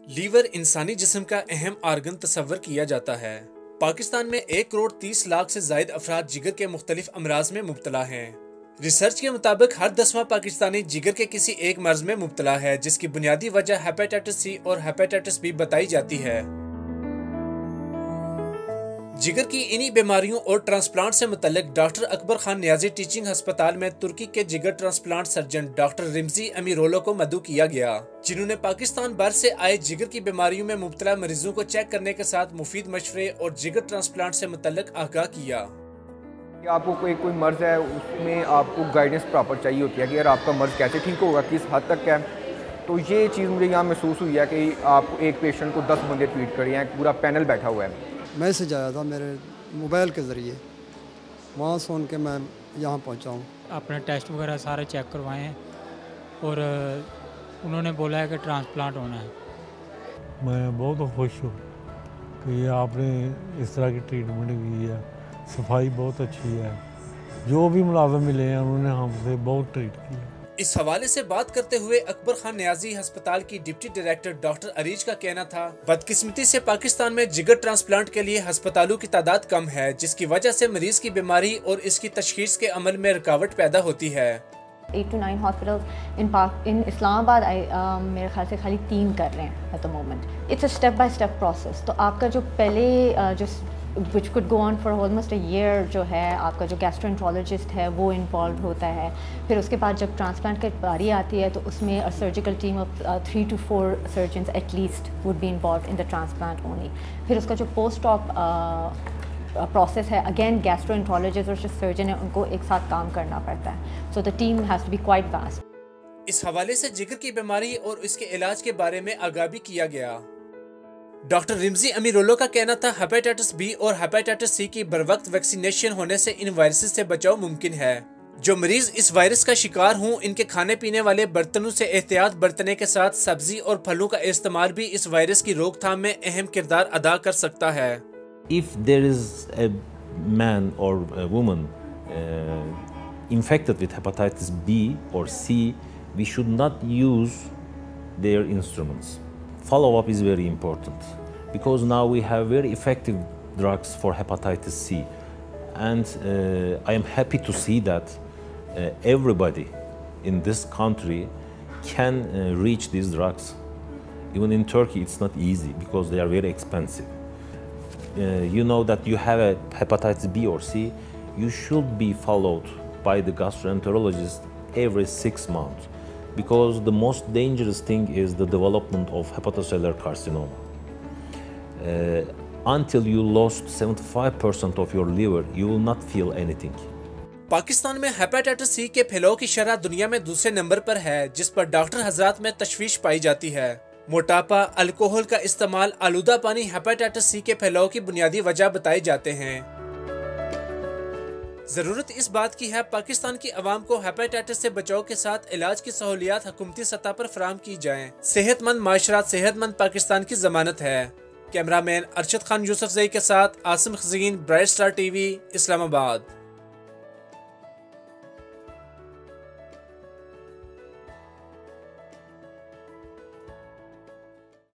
Liver इंसानी जिस्म का अहम आर्गन तस्वर किया जाता है। पाकिस्तान में 1 करोड़ 30 लाख से जायद अफराद जिगर के मुख्तलिफ अमराज में मुब्तला हैं। रिसर्च के मुताबिक हर 10वां पाकिस्तानी जिगर के किसी एक मर्ज में मुब्तला है, जिसकी बुनियादी वजह हेपेटाइटिस सी और हेपेटाइटिस बी बताई जाती है। जिगर की इन्हीं बीमारियों और ट्रांसप्लांट से मुतल्लिक डॉक्टर अकबर खान नियाजी टीचिंग अस्पताल में तुर्की के जिगर transplant surgeon doctor Remzi Emiroglu को मदऊ किया गया, जिन्होंने पाकिस्तान भर से आए जिगर की बीमारियों में मुब्तला मरीजों को चेक करने के साथ मुफीद मशवरे और जिगर ट्रांसप्लांट से मुतल्लिक आगाह किया। आपको कोई मर्ज़ है, उसमें आपको गाइडेंस प्रॉपर चाहिए होती है कि यार आपका मर्ज़ कैसे ठीक होगा, किस हद तक है। तो ये चीज़ मुझे यहाँ महसूस हुई है कि आप एक पेशेंट को 10 बंदे ट्रीट कर रहे हैं, पूरा पैनल बैठा हुआ है। मैसेज आया था मेरे मोबाइल के ज़रिए, वहाँ सुन के मैं यहाँ पहुँचा हूँ। अपने टेस्ट वगैरह सारे चेक करवाए हैं और उन्होंने बोला है कि ट्रांसप्लांट होना है। मैं बहुत खुश हूँ कि आपने इस तरह की ट्रीटमेंट की है। सफाई बहुत अच्छी है, जो भी मुलाजिम मिले हैं उन्होंने हमसे बहुत ट्रीट किया। इस हवाले से बात करते हुए अकबर खान नियाजी अस्पताल की डिप्टी डायरेक्टर डॉक्टर अरीज का कहना था, बदकिस्मती से पाकिस्तान में जिगर ट्रांसप्लांट के लिए अस्पतालों की तादाद कम है, जिसकी वजह से मरीज की बीमारी और इसकी तशखीस के अमल में रुकावट पैदा होती है। 8 to 9 हॉस्पिटल्स इन इस्लामाबाद मेरे ख्याल से खाली 3 कर रहे हैं at the moment. It's a step by step process. तो आपका जो पहले जो which could go on for almost a year जो है, आपका जो गैस्ट्रोएंट्रोलॉजिस्ट है वो इन्वॉल्व होता है। फिर उसके बाद जब ट्रांसप्लांट की बारी आती है तो उसमें a surgical team of 3 to 4 surgeons at least would be involved in the transplant only. फिर उसका जो पोस्ट ऑप प्रोसेस है, अगेन गैस्ट्रोएंट्रोलॉजिस्ट और जो सर्जन है उनको एक साथ काम करना पड़ता है। So the team has to be quite vast. इस हवाले से जिगर की बीमारी और इसके इलाज के बारे में आगाह भी किया गया। डॉक्टर रिमजी एमिरोग्लू का कहना था, हेपेटाइटिस बी और हेपेटाइटिस सी की बरवक्त वैक्सीनेशन होने से इन वायरसेस से बचाव मुमकिन है। जो मरीज इस वायरस का शिकार हों, इनके खाने पीने वाले बर्तनों से एहतियात बरतने के साथ सब्जी और फलों का इस्तेमाल भी इस वायरस की रोकथाम में अहम किरदार अदा कर सकता है। If there is a man or a woman infected with hepatitis B or C, we should not use their instruments. Follow-up is very important because now we have very effective drugs for hepatitis C, and I am happy to see that everybody in this country can reach these drugs. Even in Turkey it's not easy because they are very expensive. You know that you have a hepatitis B or C, you should be followed by the gastroenterologist every 6 months. Because the most dangerous thing is the development of hepatocellular carcinoma. Until you lost 75% of your liver, you will not feel anything. Pakistan में hepatitis C के फैलाव की शरह दुनिया में दूसरे number पर है, जिस पर डॉक्टर हजरात में तशवीश पाई जाती है। मोटापा, अल्कोहल का इस्तेमाल, आलूदा पानी हेपेटाइटिस सी के फैलाव की बुनियादी वजह बताए जाते हैं। जरूरत इस बात की है पाकिस्तान की आवाम को हेपेटाइटिस से बचाव के साथ इलाज की सहूलियात हुकूमती सतह पर फराहम की जाएं। सेहतमंद माशरात सेहतमंद पाकिस्तान की जमानत है। कैमरामैन अरशद खान यूसुफ जई के साथ Asim Khazeen, bright star TV, Islamabad.